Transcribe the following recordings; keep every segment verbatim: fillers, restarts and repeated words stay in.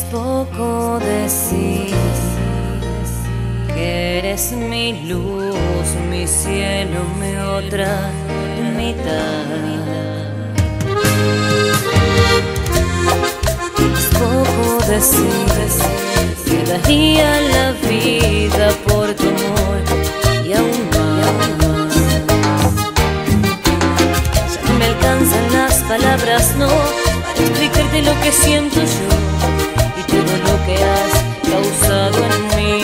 Poco decir que eres mi luz, mi cielo, mi otra mitad. Es poco decir que daría la vida por tu amor y aún más. Ya no me alcanzan las palabras, no, para explicarte lo que siento yo y todo lo que has causado en mí.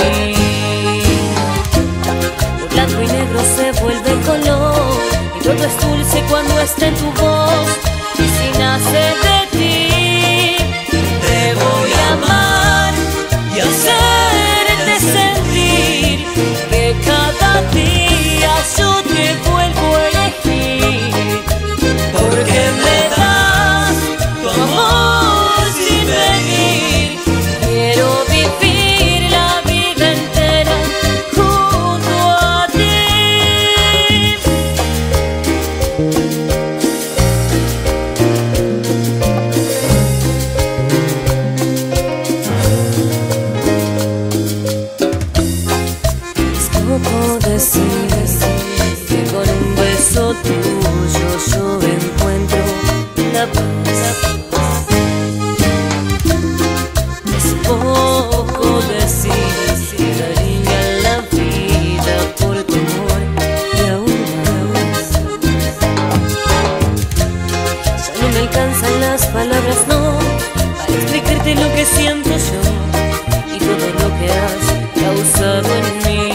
Lo blanco y negro se vuelve color y todo es dulce cuando está en tu voz. Y si nace de ti, te voy a amar y hacerte sentir que cada día yo te vuelvo a elegir, porque me das tu amor sin medir. Quiero vivir la vida entera junto a ti. Es poco decir que con un beso tuyo yo encuentro la paz. Es poco decir que daría la vida por tu amor y aún más. Ya no me alcanzan las palabras, no, para explicarte lo que siento yo y todo lo que has causado en mí.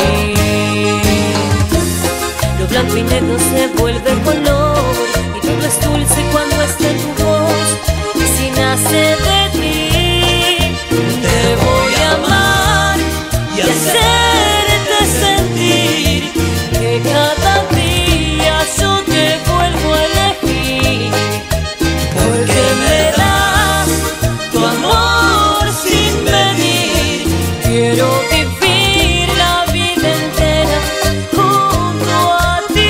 Lo blanco y negro se vuelve color y todo es dulce cuando está en tu voz. Y si nace de ti, te voy a amar y hacerte sentir que cada día yo te vuelvo a elegir, porque me das tu amor sin medir. Quiero vivir la vida entera junto a ti.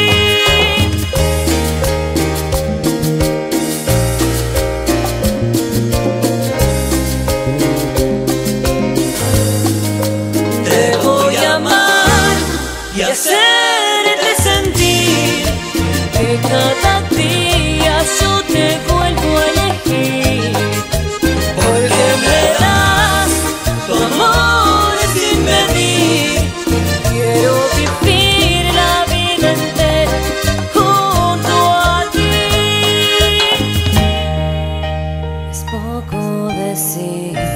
Te voy a amar y hacerte sentir que cada día yo te vuelvo a elegir, porque me das tu amor sin medir. Quiero vivir la vida entera junto a ti. Es poco decir